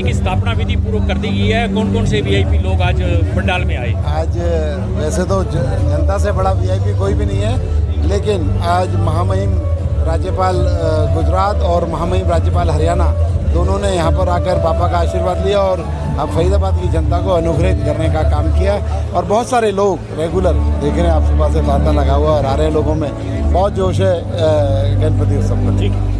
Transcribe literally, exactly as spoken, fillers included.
जी की स्थापना विधि पूर्वक कर दी गई है। कौन कौन से वीआईपी लोग आज पंडाल में आए? आज वैसे तो जनता से बड़ा वीआईपी कोई भी नहीं है, लेकिन आज महामहिम राज्यपाल गुजरात और महामहिम राज्यपाल हरियाणा दोनों ने यहाँ पर आकर बाबा का आशीर्वाद लिया और अब फरीदाबाद की जनता को अनुग्रहित करने का काम किया। और बहुत सारे लोग रेगुलर देख रहे हैं, आप सुबह से तांता लगा हुआ और आ रहे लोगों में बहुत जोश है गणपति उत्सव में। ठीक।